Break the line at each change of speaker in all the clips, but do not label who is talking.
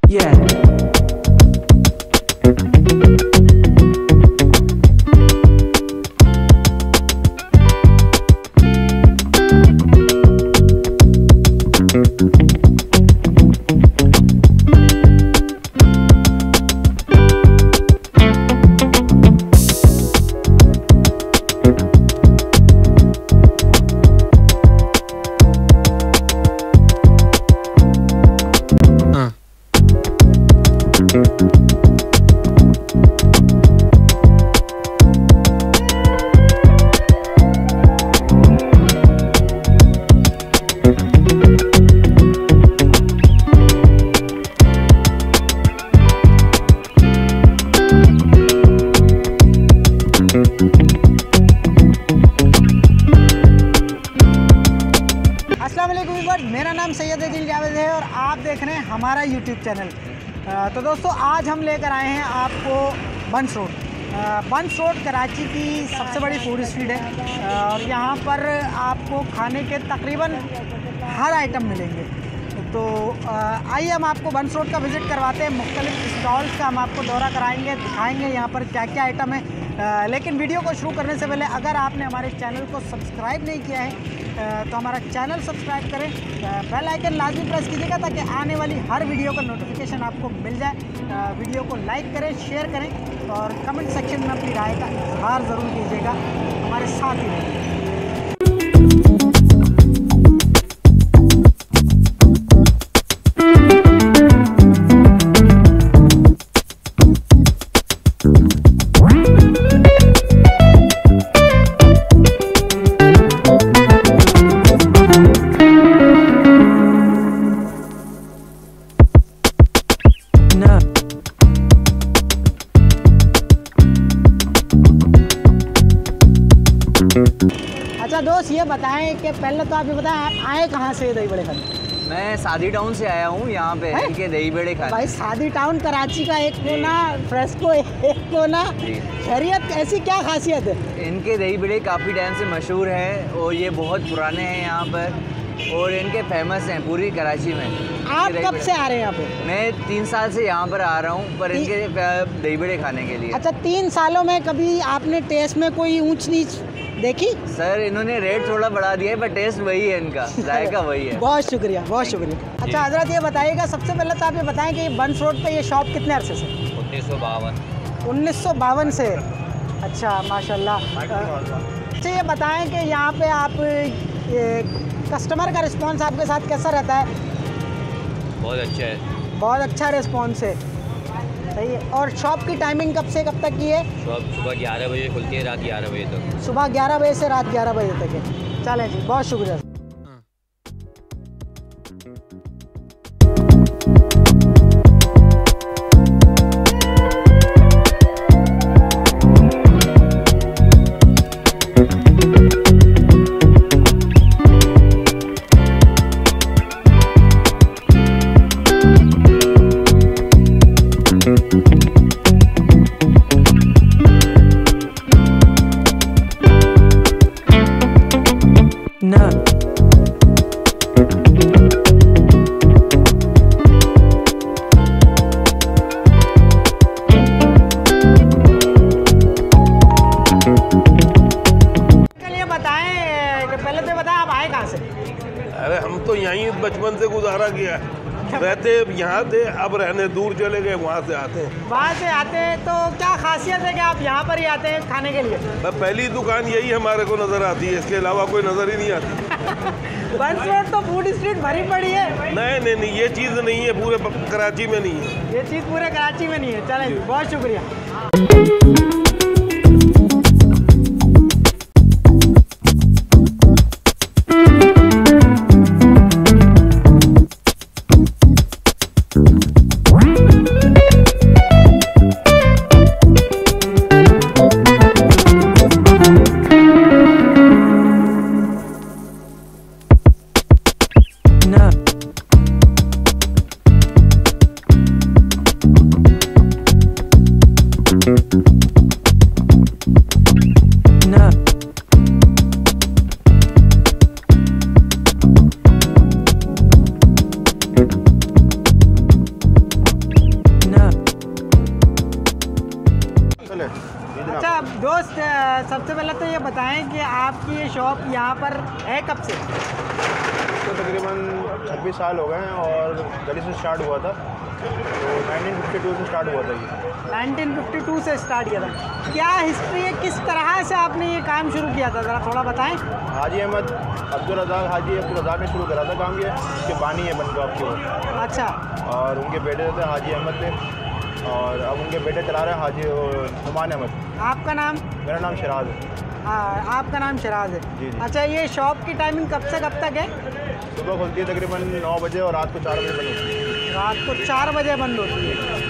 Yeah.
मेरा नाम सैयद दिल जावेद है और आप देख रहे हैं हमारा यूट्यूब चैनल। तो दोस्तों आज हम लेकर आए हैं आपको Burns road. Burns road Karachi की सबसे बड़ी फूड स्ट्रीट है और यहाँ पर आपको खाने के तकरीबन हर आइटम मिलेंगे। तो आइए हम आपको बंस रोड का विज़िट करवाते हैं। मुख्तलिफ स्टॉल्स का हम आपको दौरा कराएंगे, दिखाएंगे यहाँ पर क्या क्या आइटम है। लेकिन वीडियो को शुरू करने से पहले अगर आपने हमारे चैनल को सब्सक्राइब नहीं किया है तो हमारा चैनल सब्सक्राइब करें, बेल आइकन लाजमी प्रेस कीजिएगा ताकि आने वाली हर वीडियो का नोटिफिकेशन आपको मिल जाए। वीडियो को लाइक करें, शेयर करें और कमेंट सेक्शन में अपनी राय का इजहार ज़रूर कीजिएगा। हमारे साथ ही रहें। अच्छा दोस्त ये बताएं कि पहले तो आप ये बताएं आप आए कहाँ से दही बड़े खाने?
मैं सादी टाउन से आया हूँ यहाँ पे इनके दही बड़े खाने।
भाई सादी टाउन कराची का एक कोना, फ्रेस्को एक कोना, खैरियत, ऐसी क्या खासियत है?
इनके दही बड़े काफ़ी टाइम से मशहूर हैं और ये बहुत पुराने हैं यहाँ पर और इनके फेमस हैं पूरी कराची में।
आप कब से आ रहे हैं यहाँ पे?
मैं 3 साल से यहाँ पर आ रहा हूँ पर इनके दही बड़े खाने के लिए।
अच्छा 3 सालों में कभी आपने टेस्ट में कोई ऊंच नीच देखी?
सर इन्होंने रेट थोड़ा बढ़ा दिया है पर टेस्ट वही है, इनका जायका वही है।
बहुत शुक्रिया, बहुत शुक्रिया। अच्छा हजरत ये बताइएगा, सबसे पहले तो आप ये बताएं कि बंस रोड पे ये शॉप कितने अरसे से? 1952 से। अच्छा माशाल्लाह। अच्छा ये बताएं कि यहाँ पे आप कस्टमर का रिस्पांस आपके साथ कैसा रहता है?
बहुत अच्छा है।
बहुत अच्छा रिस्पांस है, सही है। और शॉप की टाइमिंग कब से कब तक की है?
शॉप सुबह 11 बजे खुलती है, रात 11 बजे तक।
सुबह 11 बजे से रात 11 बजे तक है। चलें जी, बहुत शुक्रिया।
अरे हम तो यहीं बचपन से गुजारा किया, रहते यहाँ थे, अब रहने दूर चले गए, वहाँ से आते हैं।
वहाँ से आते हैं तो क्या खासियत है कि आप यहाँ पर ही आते हैं खाने के लिए?
पहली दुकान यही हमारे को नज़र आती है, इसके अलावा कोई नज़र ही नहीं आती।
बंस रोड तो फूड स्ट्रीट भरी पड़ी है।
नहीं ये चीज़ नहीं है, पूरे कराची में नहीं है
ये चीज़, पूरे कराची में नहीं है। चलें बहुत शुक्रिया। सबसे पहले तो ये बताएं कि आपकी ये शॉप यहाँ पर है कब से?
तो तकरीबन 26 साल हो गए हैं और दिल्ली से स्टार्ट हुआ था, तो 1952 से स्टार्ट हुआ था ये।
1952 से स्टार्ट किया था। क्या हिस्ट्री है, किस तरह से आपने ये काम शुरू किया था, ज़रा थोड़ा बताएं।
हाजी अहमद अब्दुल रज़ाक ने शुरू करा था काम ये, उसके बानी है बनगांव के वो।
अच्छा।
और उनके बेटे थे हाजी अहमद थे, और अब उनके बेटे चला रहे हैं हाजी हुमान अहमद।
आपका नाम?
मेरा नाम शराज है।
हाँ, आपका नाम शराज है।
जी, जी।
अच्छा, ये शॉप की टाइमिंग कब से कब तक है?
सुबह खुलती है तकरीबन 9 बजे और रात को 4 बजे बंद होती है।
रात को 4 बजे बंद होती है।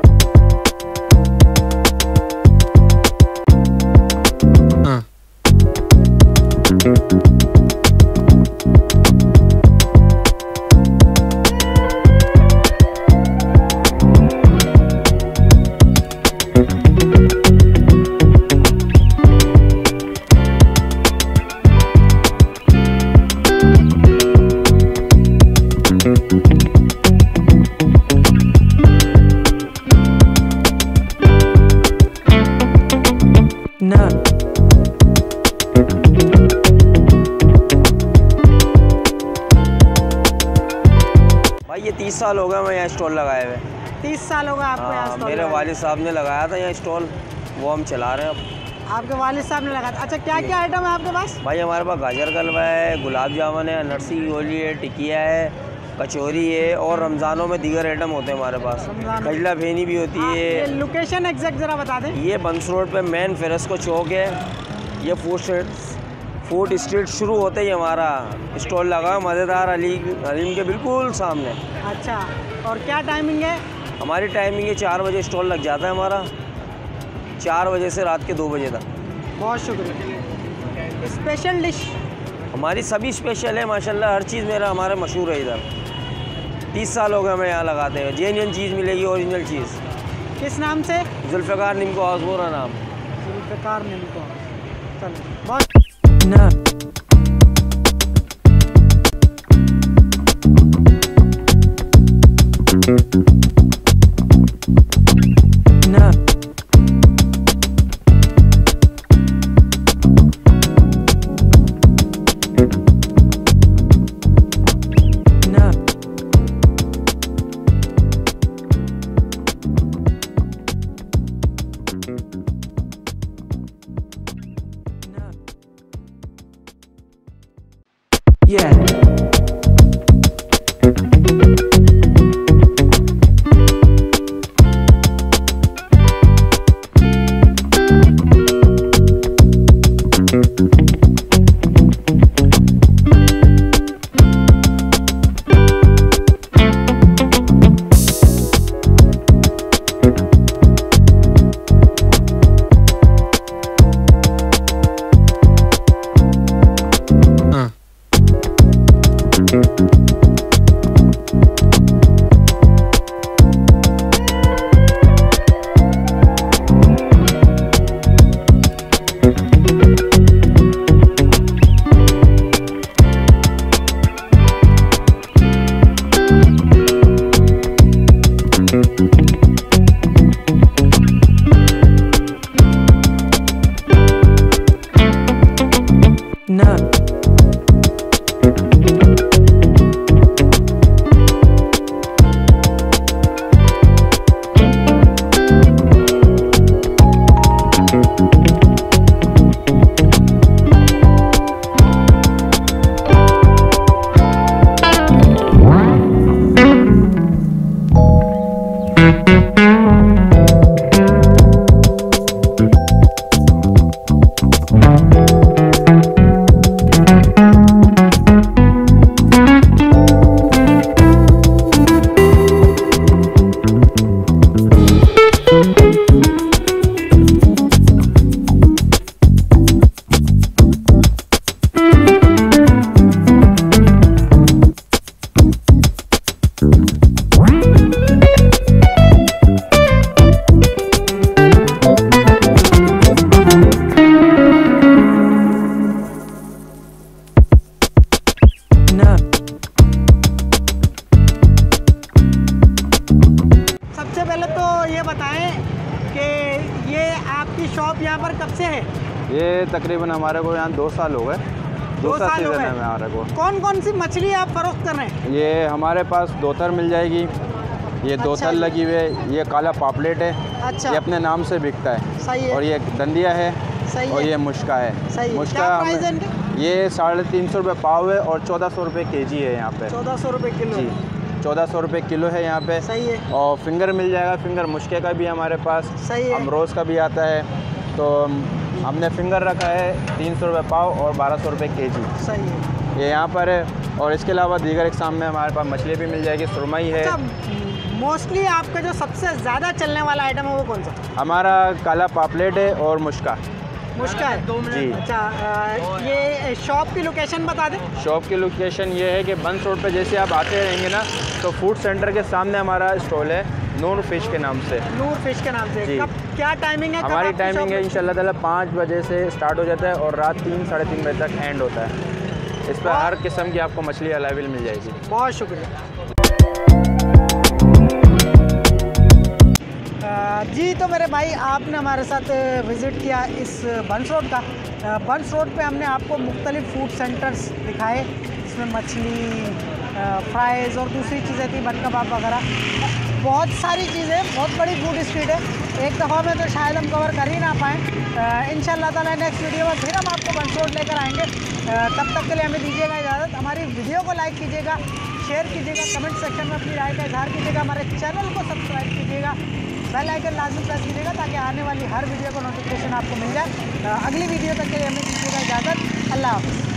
भाई ये 30 साल हो गए मैं यहाँ स्टॉल लगाए हुए।
30 साल हो गए आपको यहाँ स्टॉल
मेरे
लगाए?
वालिद साहब ने लगाया था यहाँ स्टॉल, वो हम चला रहे हैं अब।
आपके वालिद साहब ने लगाया था। अच्छा, क्या क्या आइटम है आपके पास?
भाई हमारे पास गाजर का हलवा है, गुलाब जामुन है, अनरसी की गोली है, टिकिया है, कचौरी है, और रमज़ानों में दीगर आइटम होते हैं हमारे पास। खजला भेनी भी होती
ये
है।
लोकेशन एग्जैक्ट ज़रा बता दें।
ये बंस रोड पे मेन फेरस्को चौक है। ये फूड स्ट्रीट शुरू होते ही हमारा स्टॉल लगा मज़ेदार हलीम के बिल्कुल सामने।
अच्छा, और क्या टाइमिंग है?
हमारी टाइमिंग है 4 बजे स्टॉल लग जाता है हमारा, 4 बजे से रात के 2 बजे तक।
बहुत शुक्रिया। Special dish?
हमारी सभी स्पेशल है माशाल्लाह, हर चीज़ हमारे मशहूर है इधर। 30 साल हो गए हमें यहाँ लगाते हैं। जेन्युइन चीज़ मिलेगी, ओरिजिनल चीज़।
किस नाम से?
जुल्फ़िकार निम्को हाउस बोरा नाम।
जुल्फ़िकार निम्को। चलो, बहुत शॉप यहाँ पर कब से है?
ये तकरीबन हमारे को यहाँ 2 साल हो गए।
2 साल हो
सीजन
गए।
है हमारे को।
कौन कौन सी मछली आप फरोख्त कर रहे हैं?
ये हमारे पास दोतर मिल जाएगी, ये
अच्छा
दोतर
जी।
लगी हुई है, ये काला पापलेट है,
अच्छा,
ये अपने नाम से बिकता है।
सही है।
और ये दंदिया है,
सही
और
है।
ये मुश्का है।
सही है।
मुश्का
क्या प्राइस है
हमें-
इनके?
ये 350 रुपये पाव है और 1400 रुपये केजी है यहाँ पे।
1400 रुपये किलो।
जी, 1400 रुपये किलो है यहाँ पे।
सही है।
और फिंगर मिल जाएगा, फिंगर मुश्के का भी है हमारे पास,
सही है।
अमरोज़ का भी आता है। तो हमने फिंगर रखा है 300 रुपये पाव और 1200 रुपये केजी,
सही है।
ये यहाँ पर है। और इसके अलावा दीगर इकसाम में हमारे पास मछली भी मिल जाएगी, सुरमई है।
मोस्टली आपका जो सबसे ज़्यादा चलने वाला आइटम है वो कौन सा?
हमारा काला पापलेट है और मुश्का।
मुश्का है।
जी।
अच्छा, ये शॉप की लोकेशन बता दें।
शॉप की लोकेशन ये है कि बंस रोड पे जैसे आप आते रहेंगे ना, तो फूड सेंटर के सामने हमारा स्टॉल है, नूर फिश के नाम से।
नूर फिश के नाम से।
जी।
कब क्या टाइमिंग है? कब
हमारी
आपकी
टाइमिंग है
शॉप?
इंशाल्लाह ताला 5 बजे से स्टार्ट हो जाता है और रात 3 साढ़े 3 बजे तक एंड होता है। इस पर हर किस्म की आपको मछली अवेलेबल मिल जाएगी।
बहुत शुक्रिया। जी, तो मेरे भाई आपने हमारे साथ विज़िट किया इस बंस रोड का। बंस रोड पे हमने आपको मुख्तलिफ़ फूड सेंटर्स दिखाए, इसमें मछली, फ्राइज़ और दूसरी चीज़ें थी, बन कबाब वगैरह, बहुत सारी चीज़ें। बहुत बड़ी फूड स्ट्रीट है, एक दफ़ा में तो शायद हम कवर कर ही ना पाएँ। इंशाल्लाह ताला नेक्स्ट वीडियो में फिर हम आपको बंस रोड लेकर आएँगे। तब तक के लिए हमें दीजिएगा इजाज़त। हमारी वीडियो को लाइक कीजिएगा, शेयर कीजिएगा, कमेंट सेक्शन में अपनी राय का इजहार कीजिएगा, हमारे चैनल को सब्सक्राइब कीजिएगा, बेल आइकन लाजमी प्रेस कीजिएगा ताकि आने वाली हर वीडियो को नोटिफिकेशन आपको मिल जाए। अगली वीडियो तक के लिए हमें दीजिएगा इजाज़त। अल्लाह हाफ़िज़।